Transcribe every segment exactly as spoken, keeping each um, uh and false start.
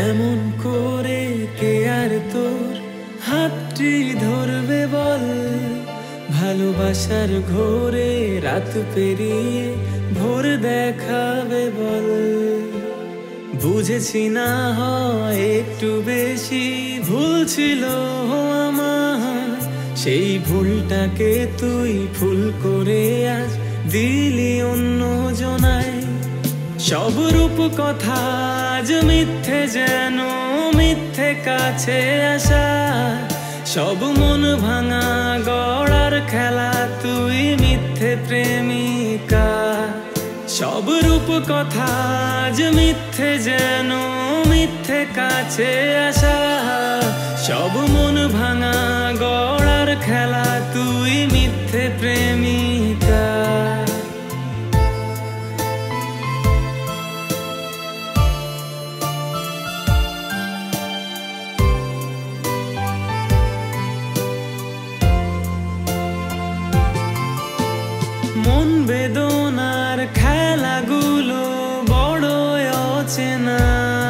এমন করে কে আর তোর হাতটি ধরবে বল, ভালোবাসার ঘোরে রাত পেরিয়ে ভোর দেখাবে বল। বুঝেছি না হয় একটু বেশি ভুল ছিল আমার, সেই ভুলটাকে তুই ফুল করে আজ দিলি অন্য জনায়। সব রূপ কথা আজ মিথ্যে, যেন মিথ্যে কাছে আসা। সব মন ভাঙা গড়ার খেলা, তুই মিথ্যে প্রেমিকা। সব রূপ কথা আজ মিথ্যে, যেন মিথ্যে কাছে আসা। সব মন ভাঙা গড়ার খেলা, তুই মিথ্যে প্রেমিকা। মন বেদনার খেলাগুলো বড় অচেনা,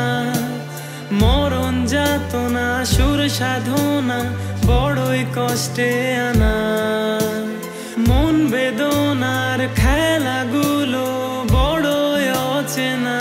মরণ যাতনা সুর সাধনা বড়ই কষ্টে আনা। মন বেদনার খেলাগুলো বড় অচেনা,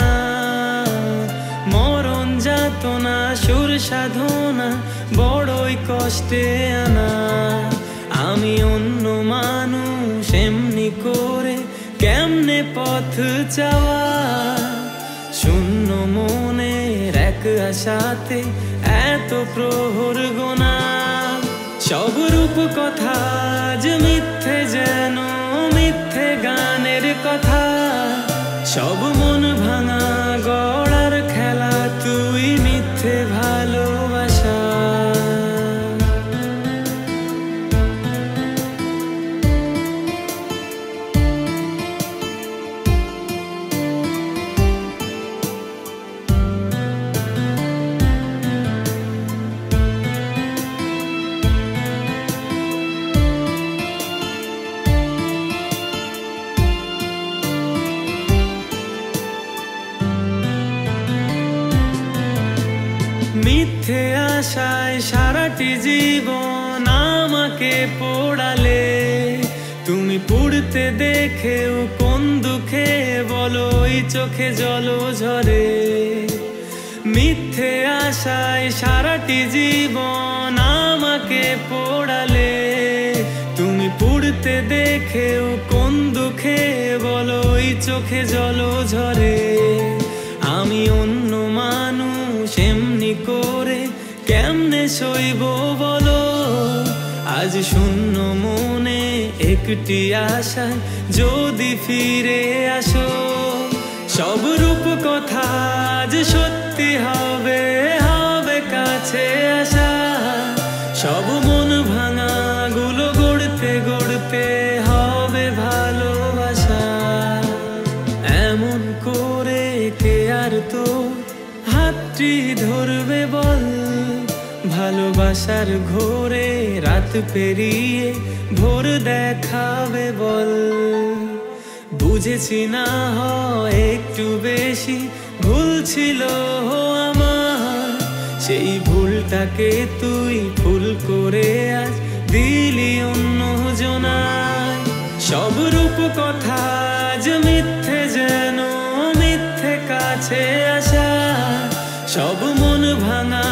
মরণ যাতনা সুর সাধনা বড়ই কষ্টে আনা। আমি অন্য মানুষ এমনি করে কেমনে পথ চাওয়া, শূন্য মনের এক আশাতে এত প্রহর গোনা। সব রূপ কথা আজ মিথ্যে, যেন মিথ্যে গানের কথা। সব মন ভাঙা গড়ার খেলা, তুই মিথ্যে ভালোবাসা। মিথ্যে আশায় সারাটি জীবন আমাকে পোড়ালে, তুমি পুড়তে দেখেও কোন দুঃখে বলো ওই চোখে জল ঝরে। মিথ্যে আশায় সারাটি জীবন আমাকে পোড়ালে, তুমি পুড়তে দেখেও কোন দুঃখে বলো ওই চোখে জল ঝরে। আমি অন্য মানুষ এমনি করে কেমনে সইব বলো, আজ শূন্য মনে একটি আশা যদি ফিরে আসো। সব রূপ কথা আজ সত্যি হবে, হবে কাছে আসা। সব মন ভাঙা গুলো গড়তে গড়তে হবে ভালোবাসা। এমন করে কে আর তোর হাতটি ধরবে বল, ভালোবাসার ঘোরে রাত পেরিয়ে ভোর দেখাবে বল। বুঝেছি না হয় একটু বেশি ভুল ছিল আমার, সেই ভুলটাকে তুই ফুল করে আজ দিলি অন্য জনায়। সব রূপ কথা আজ মিথ্যে, যেন মিথ্যে কাছে আসা। সব মন ভাঙা